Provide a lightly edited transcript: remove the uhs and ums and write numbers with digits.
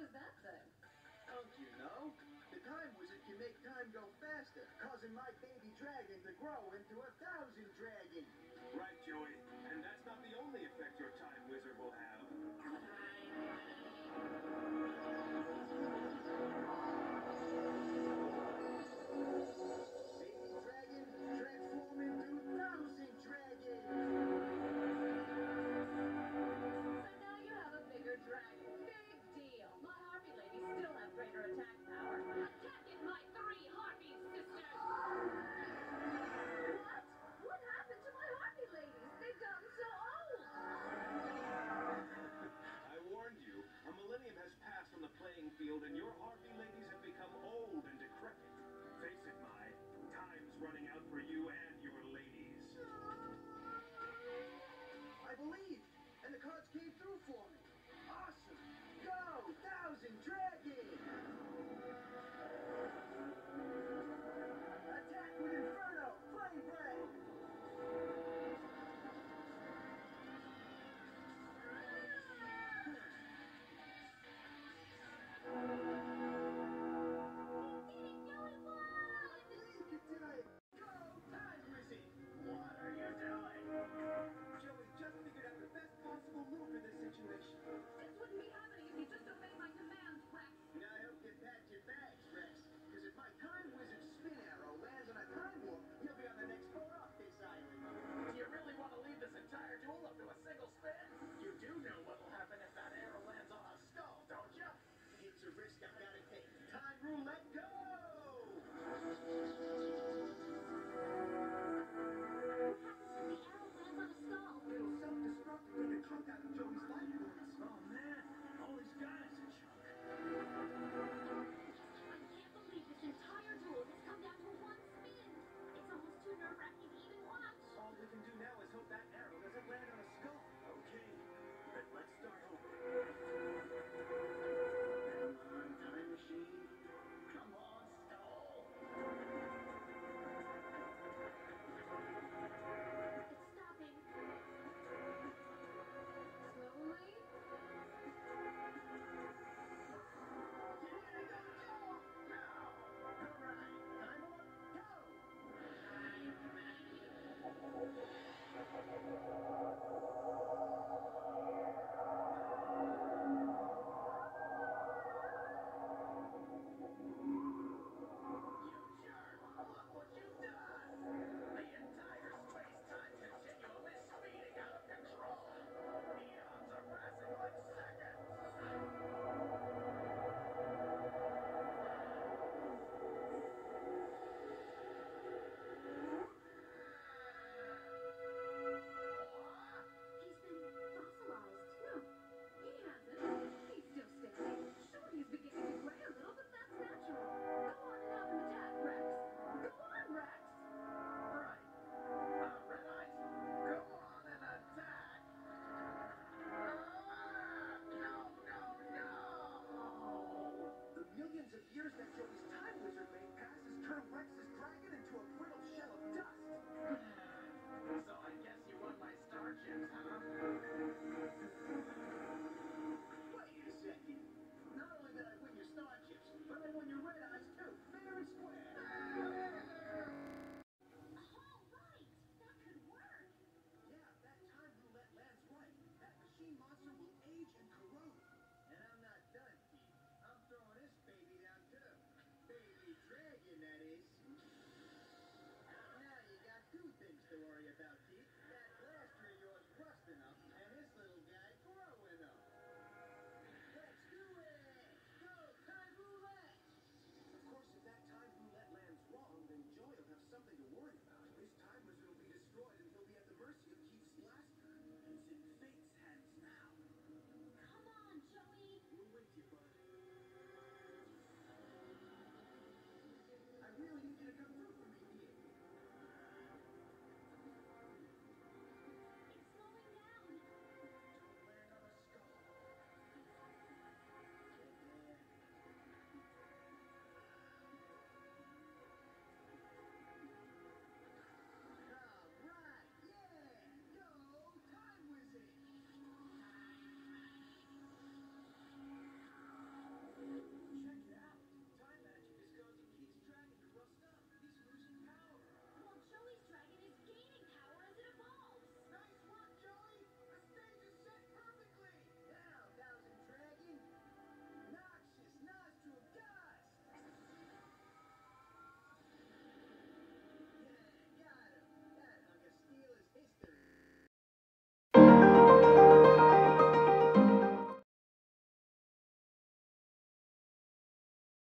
is that thing? Don't you know? The Time Wizard can make time go faster, causing my baby dragon to grow into 1,000 dragons. Right, Joey. And that's not the only effect your Time Wizard will have. Baby dragon, transform into 1,000 dragons. So now you have a bigger dragon. Big deal. My Harpy ladies still have greater attack power. Attacking my 3 Harpy sisters! What? What happened to my Harpy ladies? They've gotten so old! I warned you. A millennium has passed on the playing field, and your Harpy ladies have become old and decrepit. Face it, Mai. Time's running out for you and your ladies. I believe, and the cards came through for me. Awesome! Go, 1,000 dragons! Attack with Inferno, Flame Break! What are you doing? Joey just figured out the best possible move for this situation. This wouldn't be happening if you just obeyed my commands, Rex. Now I hope you packed your bags, Rex. Because if my Time Wizard spin arrow lands on a time warp, you'll be on the next boat off this island. Do you really want to leave this entire duel up to a single spin? You do know what will happen if that arrow lands on a skull, don't you? It's a risk I've got to take. Time roulette, go! It'll self-destruct when the chunk out of Joey's life force. Oh man, all he's got is a chunk. I can't believe this entire duel has come down to one spin. It's almost too nerve-wracking to even watch. All we can do now is hope that arrow doesn't land on a skull. Okay, then let's start over. Come on, time machine. Come on, stall. It's stopping. Slowly. Here we go! Now! All right, time warp, go! You jerk! Look what you've done! The entire space-time continuum is speeding out of control! Eons are passing like seconds! He's been fossilized. No, he hasn't. He's still standing. Sure, he's beginning to gray a little, but that's natural. Go on and have him attack, Rex. Go on, Rex. Right. Red Eyes, go on and attack! No! The millions of years that Joey's Time Wizard made pass has turned Rex's dragon into a brittle shell of dust. So I guess you won my starships, huh? Wait a second. Not only did I win your starships, but I won your red eyes too, fair and square. All right, that could work. Yeah, if that time roulette lands right, that machine monster will age and corrode. And I'm not done, Pete. I'm throwing this baby down too. Baby dragon, that is. Now you got 2 things to worry about,